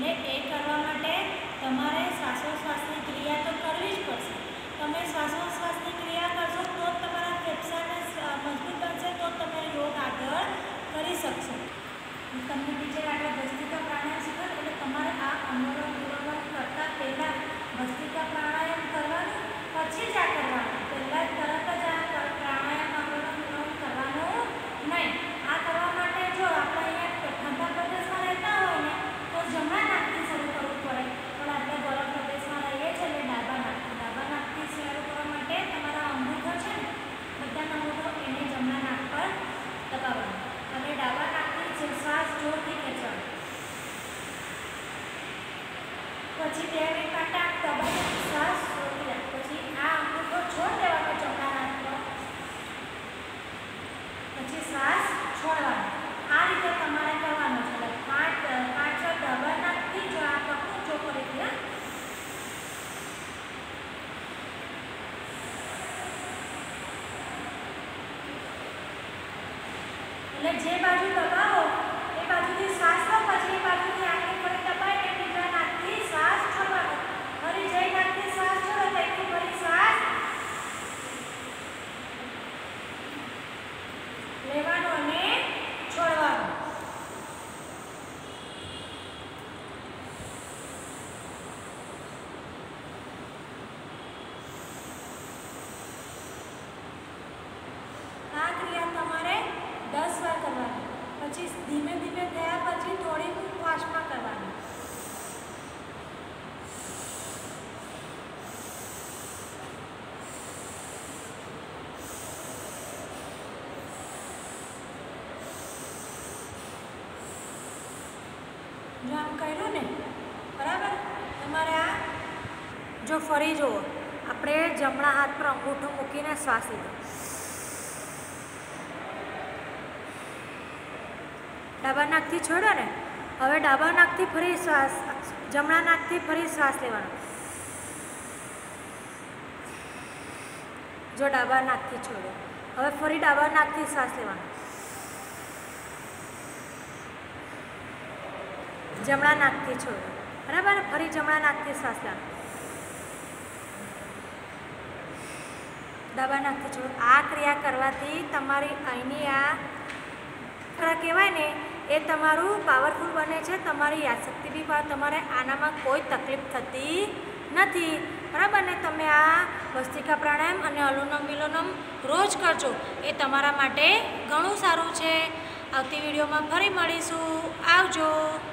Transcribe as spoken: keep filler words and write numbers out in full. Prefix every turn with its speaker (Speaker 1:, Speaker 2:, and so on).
Speaker 1: એટલે એ કરવા માટે તમારે શ્વાસોશ્વાસની ક્રિયા તો કરવી જ પડશે. તમે શ્વાસોશ્વાસની ક્રિયા કરશો તો જ તમારા ફેફસાને મજબૂત બનશે, તો જ તમે યોગ આગળ કરી શકશો. તમને ટીચર આગળ ભસ્ત્રિકા પ્રાણાયામ શીખવાડે એટલે તમારે આ અનુલોમ વિલોમ કરતાં પહેલાં ભસ્ત્રિકા પ્રાણાયામ કરવાનું, પછી જ આ કરવાનું. પહેલાં તરત જ આ પ્રાણાયામ અનુલોમ વિલોમ કરવાનું નહીં. આ કરવા માટે જો આપણે અહીંયા ઠંડા પ્રદેશમાં રહેતા હોય ને તો જમણા નાકથી શરૂ કરવું પડે, પણ આપણે ગરમ પ્રદેશમાં રહીએ છીએ એટલે ડાબા નાકથી. ડાબા નાકથી શરૂ કરવા માટે તમારા અંગૂઠો છે ને, બધા અંગૂઠો એને જમણા નાક પર દબાવવાનો અને ડાબા નાકથી શ્વાસ જોરથી ખેંચવાનો. પછી બે મિનિટ માટે આમ દબાઈને શ્વાસ રોકી રાખો. પછી આ અંગૂઠો છોડ દેવાનો જમણા નાક પર, પછી શ્વાસ છોડવાનો. આ રીતે તમારે કરવાનું છે. એટલે પાંચ પાંચ ડાબા નાકથી જો આ પકડું જો ફરીથી એટલે જે બાજુ દબાવો એ બાજુથી શ્વાસ લો, પછી એ બાજુથી આંખે ફરી દબાઈને બીજા નાકથી શ્વાસ છોડવાનો. ફરી જે નાકથી શ્વાસ છોડો ત્યાંથી ફરી શ્વાસ લેવાનો અને છોડવાનો. આ ક્રિયા તમારે દસ વાર કરવાની. પછી ધીમે ધીમે થયા પછી થોડી ફાસ્ટમાં કરવાની. જો આમ કર્યું ને બરાબર. તમારે આ જો ફરી જુઓ, આપણે જમણા હાથ પર અંગૂઠો મૂકીને શ્વાસ લીધો, ડાબા નાકથી છોડો ને. હવે ડાબા નાકથી ફરી શ્વાસ, જમણા નાકથી ફરી શ્વાસ લેવાનો. જો ડાબા નાકથી છોડો, હવે ફરી ડાબા નાકથી શ્વાસ લેવાનો. જમણા નાકથી છોડો, બરાબર. ફરી જમણા નાકથી શ્વાસ લેવાનો, ડાબા નાકથી છોડો. આ ક્રિયા કરવાથી તમારી અહીંની આ કહેવાય ને એ તમારું પાવરફુલ બને છે. તમારી યાદશક્તિ બી પણ, તમારે આનામાં કોઈ તકલીફ થતી નથી, બરાબર ને. તમે આ ભસ્ત્રિકા પ્રાણાયામ અને અનુલોમ વિલોમ રોજ કરજો, એ તમારા માટે ઘણું સારું છે. આવતી વિડીયોમાં ફરી મળીશું. આવજો.